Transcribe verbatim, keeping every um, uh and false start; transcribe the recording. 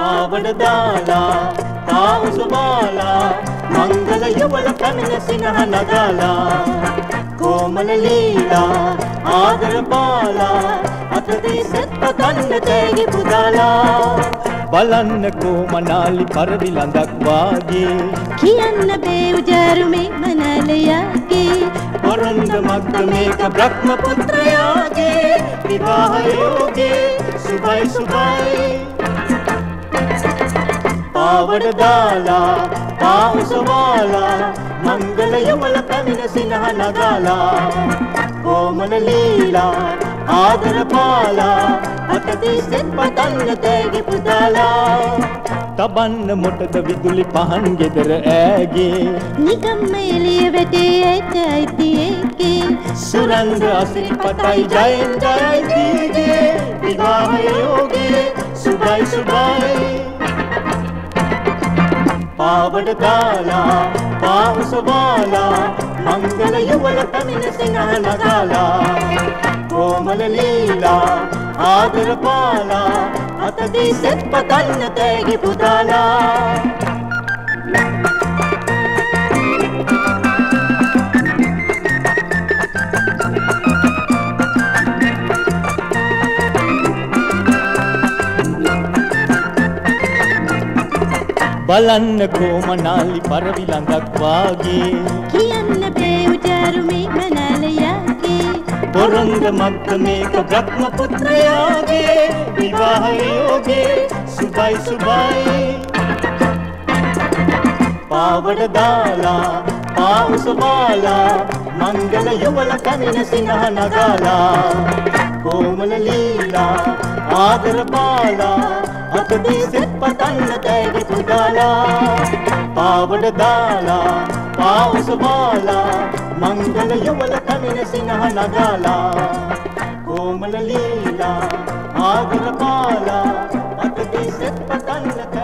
පාවඩ දාලා පාවුස බාලා මංගල යුවල පැමිණ සිනහ නගාලා කොමල ලීලා ආදර බාලා අතදී සෙත් පතන්න තේගි පුදාලා බලන්නකෝ මනාලි පරදි ළඳක් වාගේ කියන්න බේ උජාරුමේ මනාලයාගේ පොරොන්ද මක්ක මේක බ්‍රහ්ම පුත්‍රයාගේ විවාහ යෝගේ සුභයි සුභයි පාවඩ දාලා පාවුස වාලා මංගල යුවල පැමිණ සිනහ නගාලා කොමල ලීලා ආදර පාලා අතදී සෙත් පතන්න තේගි පුදාලා තබන්න මොටද විදුලි පහන් ගෙදර ඈගේ නිකම්ම එළිය වැටේ ඇට අයිතියේගේ සුරංග අසිරිපතයි ජයෙන් ජයයි දීගේ විවාහ යෝගේ සුභයි සුභයි පාවඩ දාලා පාවුස වාලා මංගල යුවල පැමිණ සිනහ නගාලා කොමල ලීලා ආදර පාලා අතදී සෙත් පතන්න තේගි පුදාලා බලන්නකෝ මනාලි පරවි ළඟක් වාගේ කියන්න බේ උජාරුමේ මනාලයාගේ පොරොන්ද මක්ක මේක බ්‍රහ්ම පුත්‍රයාගේ විවාහ යෝගේ සුභයි සුභයි පාවඩ දාලා පාවුස බාලා මංගල යුවල පැමිණ සිනහ නගාලා කොමල ලීලා ආදර බාලා අතදී සෙත් පතන්න තේගි පුදාලා පාවඩ දාලා පාවුස බාලා මංගල යුවල පැමිණ සිනහ නගාලා කොමල ලීලා ආදර බාලා අතදී සෙත් පතන්න